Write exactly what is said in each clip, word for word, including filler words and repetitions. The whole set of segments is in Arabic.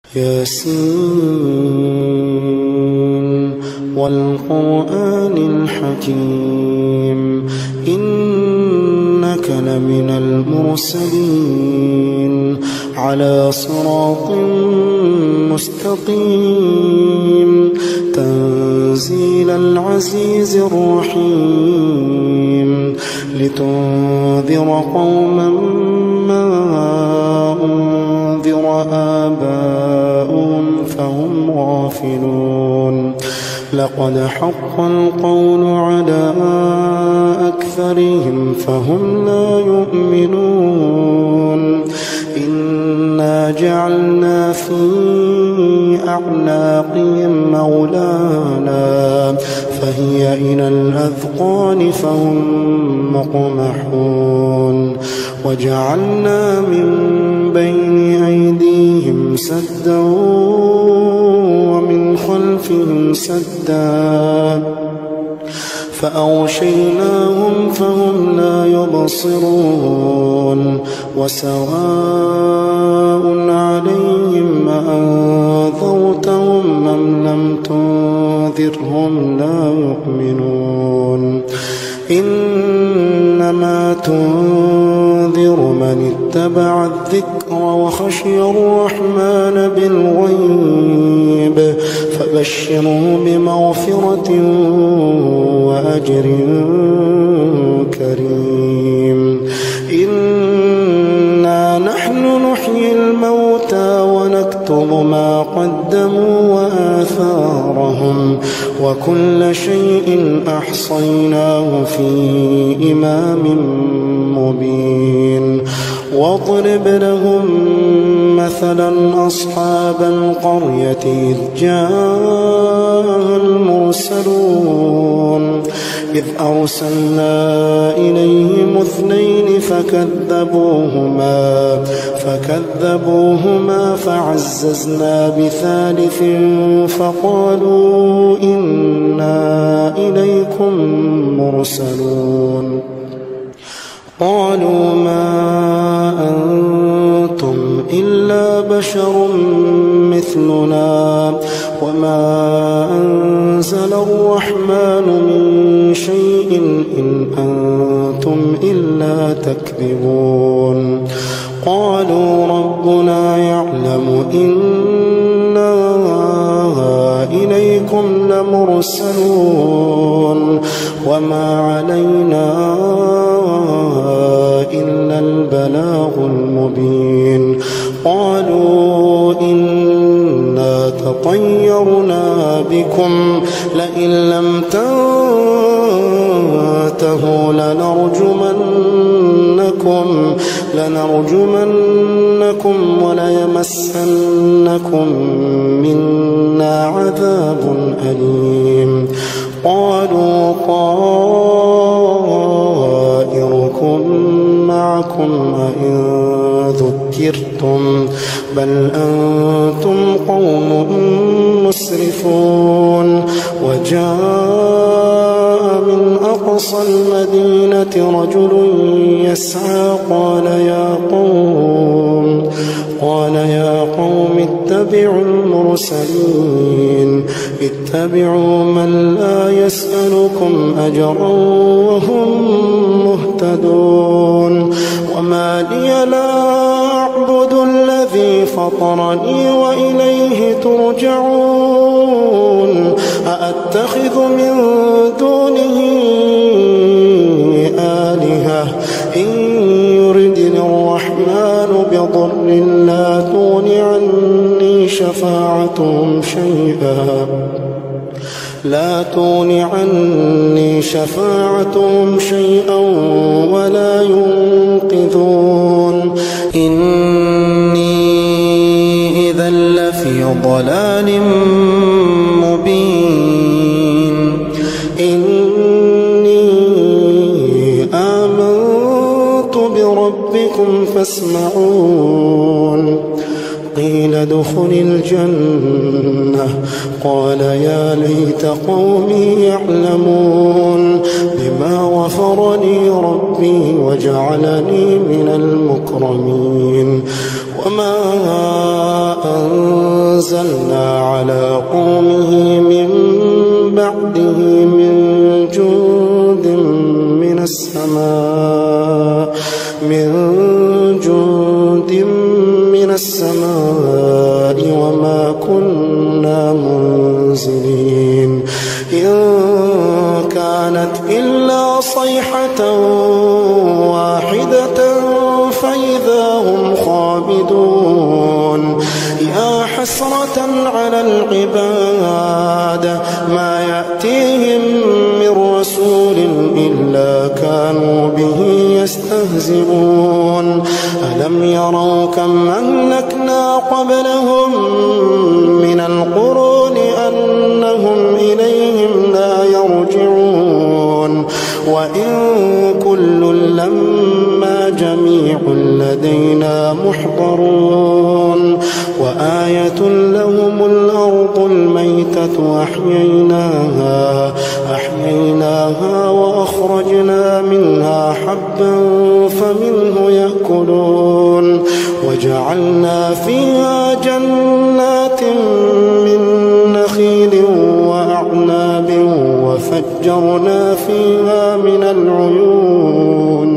ياسين والقرآن الحكيم إنك لمن المرسلين على صراط مستقيم تنزيل العزيز الرحيم لتنذر قوما ما أنذر آباؤهم فهم غافلون لقد حق القول على أكثرهم فهم لا يؤمنون إنا جعلنا في أعناقهم أغلالا فهي إلى الأذقان فهم مقمحون وجعلنا من بين أيديهم سدا ومن خلفهم سدا فأغشيناهم فهم لا يبصرون وسواء عليهم أأنذرتهم أم لم تنذرهم لا يؤمنون إنما تنذر من اتبع الذكر وخشي الرحمن بالغيب فبشره بمغفرة وأجر كريم إنا نحن نحيي الموتى ونكتب ما قدموا وآثارهم وكل شيء أحصيناه في إمام مبين واضرب لهم مثلا أصحاب القرية إذ جاءها المرسلون إذ أرسلنا إليهم اثنين فكذبوهما فكذبوهما فعززنا بثالث فقالوا إنا إليكم مرسلون قالوا ما أنتم إلا بشر مثلنا وما أنزل الرحمن من شيء إن أنتم إلا تكذبون قالوا ربنا يعلم إنا إليكم لمرسلون وما علينا إلا البلاغ المبين قالوا إنا تطيرنا بكم لئن لم تنتهوا لنرجمنكم لنرجمنكم وليمسنكم منا عذاب أليم قالوا طائركم معكم وإن ذكرتم بل أنتم قوم مسرفون وجاء من أقصى المدينة رجل يسعى قال يا قوم قال يا قوم اتبعوا المرسلين اتبعوا من لا يسألكم أجرا وهم مهتدون وما لي لا أعبد الذي فطرني وإليه ترجعون أأتخذ من دونه آلهة إن يردني الرحمن بضر لا تغن عني شفاعتهم شيئا لا تغن عني شفاعتهم شيئا ولا ينقذون إني إذا لفي ضلال مبين إني آمنت بربكم فاسمعون قيل ادخل الجنة قال يا ليت قومي يعلمون بما غفر لي ربي وجعلني من المكرمين وما أنت أنزلنا على قومه من بعده من جند من السماء من جند من السماء وما كنا منزلين إن كانت إلا صيحة واحدة فإذا هم خامدون يا حسرة على العباد ما يأتيهم من رسول إلا كانوا به يستهزئون ألم يروا كم أهلكنا قبلهم من القرون أنهم إليهم لا يرجعون وإن كل لما جميع لدينا محضرون وآية لهم الأرض الميتة أحييناها أحييناها وأخرجنا منها حبا فمنه يأكلون وجعلنا فيها جنات من نخيل وأعناب وفجرنا فيها من العيون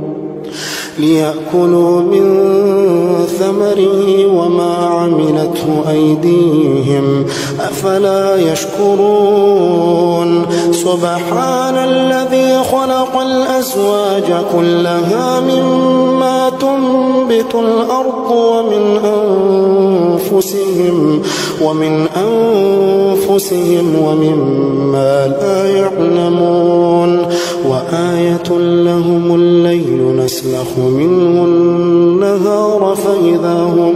ليأكلوا من ثمره وما عملته أيديهم أفلا يشكرون سبحان الذي خلق الأزواج كلها مما تنبت الأرض ومن أنفسهم ومن أنفسهم ومما لا يعلمون وآية لهم الليل نسلخ منه النهار فإذا هم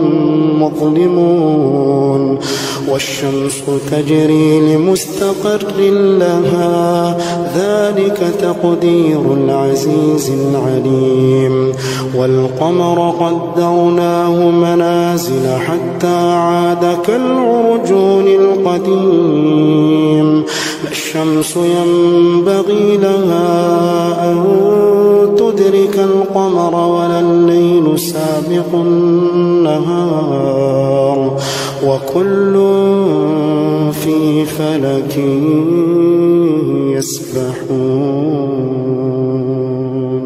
مظلمون والشمس تجري لمستقر لها ذلك تقدير العزيز العليم والقمر قدرناه منازل حتى عاد كالعرجون القديم لا الشمس ينبغي لها أن تدرك القمر ولا الليل سابق النهار وكل في فلك يسبحون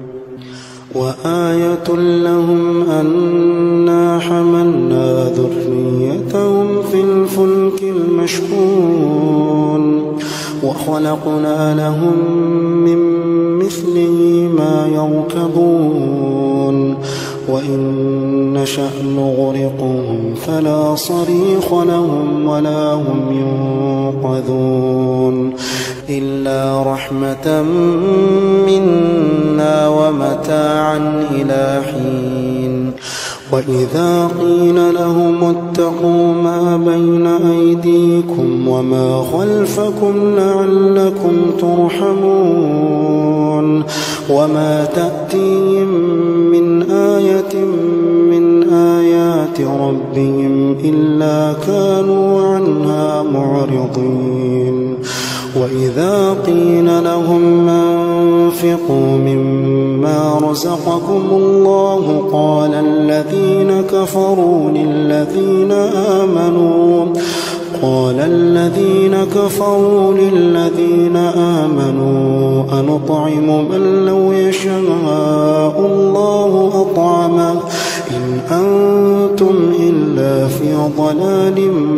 وآية لهم أنا حملنا ذريتهم في الفلك المشحون وخلقنا لهم من مثله ما يركبون وإن نشأ نغرقهم فلا صريخ لهم ولا هم ينقذون إلا رحمة منا ومتاعا إلى حين وإذا قيل لهم اتقوا ما بين أيديكم وما خلفكم لعلكم ترحمون وما تأتيهم من آية من آيات ربهم إلا كانوا عنها معرضين وإذا قيل لهم أنفقوا مما رزقكم الله قال الذين كفروا للذين آمنوا قال الذين كفروا للذين آمنوا أنطعم من لو يشاء الله أطعمه إن أنتم إلا في ضلال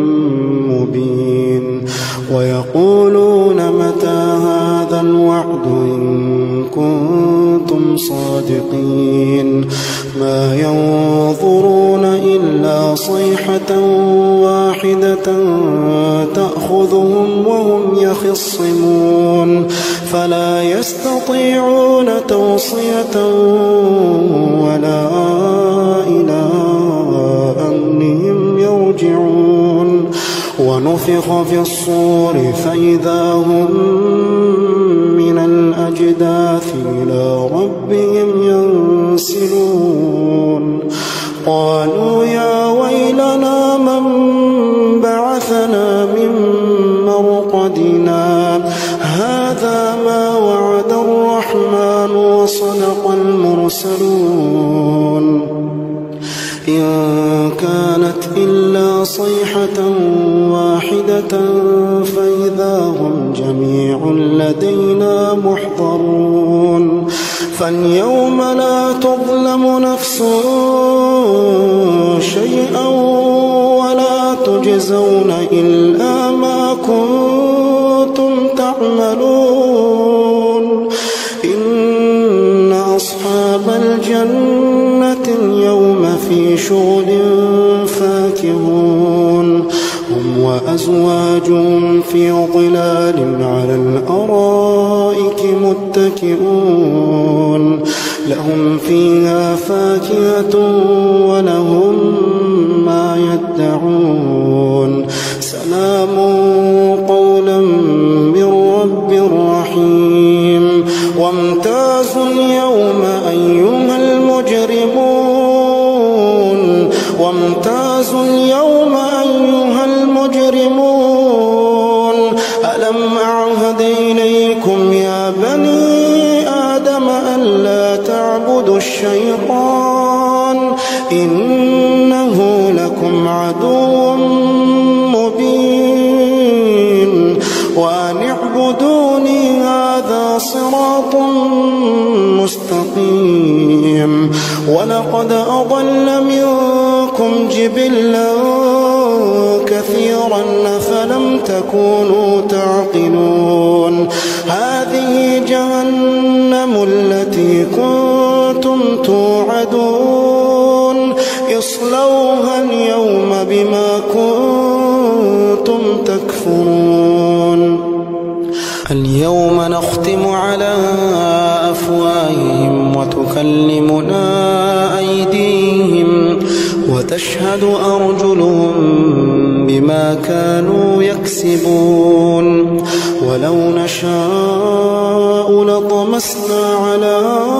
مبين ويقولون متى هذا الوعد إن كنتم صادقين ما ينظرون إلا صيحة واحدة تأخذهم وهم يخصمون فلا يستطيعون توصية ولا إلى أهلهم يرجعون ونفخ في الصور فإذا هم من الأجداث إلى ربهم ينسلون قالوا يا ويلنا من بعثنا من مرقدنا هذا ما وعد الرحمن وصدق المرسلون إن كانت إلا صيحة واحدة فإذا هم جميع لدينا محضرون فاليوم لا تظلم نفس شيئا ولا تجزون إلا ما كنتم تعملون إن أصحاب الجنة اليوم في شغل فاكهون هم وأزواجهم في ظلال على الأرائك متكئون لهم فيها فاكهة ولهم ما يدعون سلام قولا من رب رحيم وامتازوا اليوم أيها المجرمون وامتازوا اليوم أيها المجرمون ألم أعهد إليكم يا بني آدم ألا تعبدوا الشيطان إنه لكم عدو مبين وأن اعبدوني هذا صراط مستقيم ولقد أضل منكم جبلا كثيرا فلم تكونوا تعقلون هذه جهنم التي كنتم توعدون اصلوها اليوم بما كنتم تكفرون اليوم نختم على أفواههم وتكلمنا أيديهم وتشهد أرجلهم بما كانوا يكسبون ولو نشاء لطمسنا على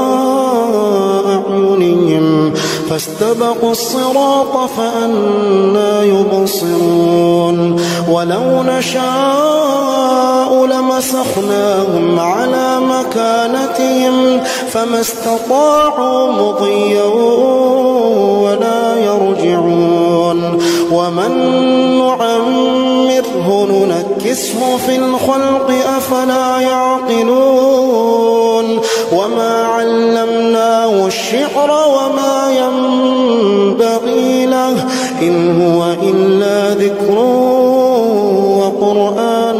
أعينهم فاستبقوا الصراط فأنى يبصرون ولو نشاء لمسخناهم على مكانتهم فما استطاعوا مضيا ولا يرجعون ومن نعمره ننكسه في الخلق أفلا يعقلون وما علمناه الشعر وما ينبغي له إن هو إلا ذكر وقرآن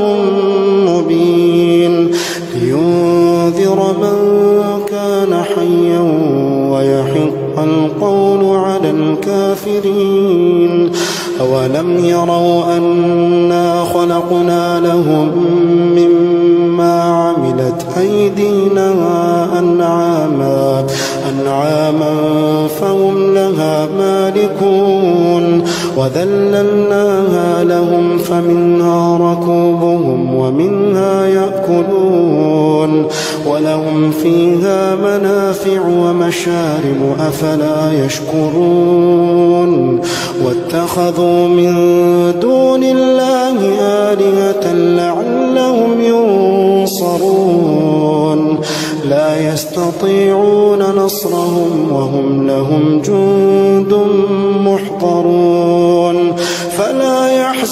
مبين لينذر من كان حيا ويحق القول على الكافرين أولم يروا أنا خلقنا لهم مما عملت أيدينا أنعاما أنعاما فهم لها مالكون وذللناها لهم فمنها ركوبهم ومنها يأكلون ولهم فيها منافع ومشارب أفلا يشكرون واتخذوا من دون الله آلهة لعلهم ينصرون لا يستطيعون نصرهم وهم لهم جند محضرون فلا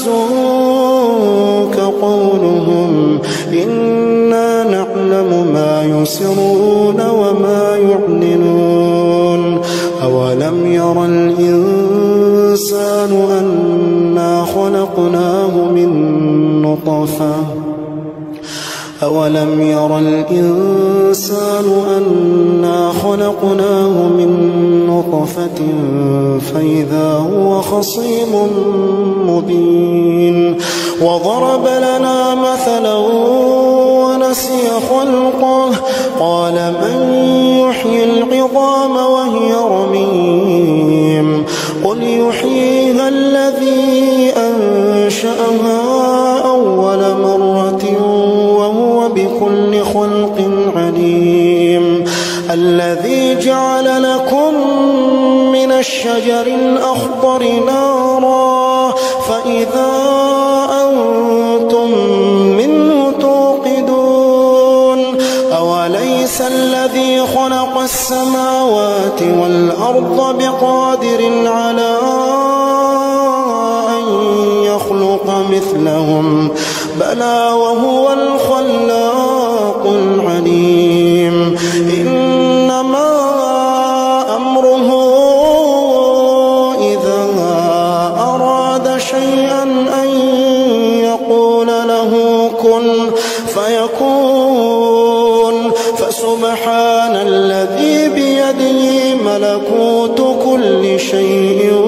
يحزنك قولهم إنا نعلم ما يسرون وما يعلنون أولم ير الإنسان أنا خلقناه من نطفة أولم ير الإنسان أنا خلقناه من نطفة فإذا هو خصيم مبين وضرب لنا مثلا ونسي خلقه قال من يحيي العظام وهي رميم قل يحييها الذي أنشأها أول مرة وهو بكل خلق عليم الذي جعل لكم من الشجر الأخضر نارا فإذا أنتم منه توقدون أوليس الذي خلق السماوات والأرض بقادر على أن مثلهم بلى وهو الخلاق العليم إنما أمره إذا أراد شيئا أن يقول له كن فيكون فسبحان الذي بيده ملكوت كل شيء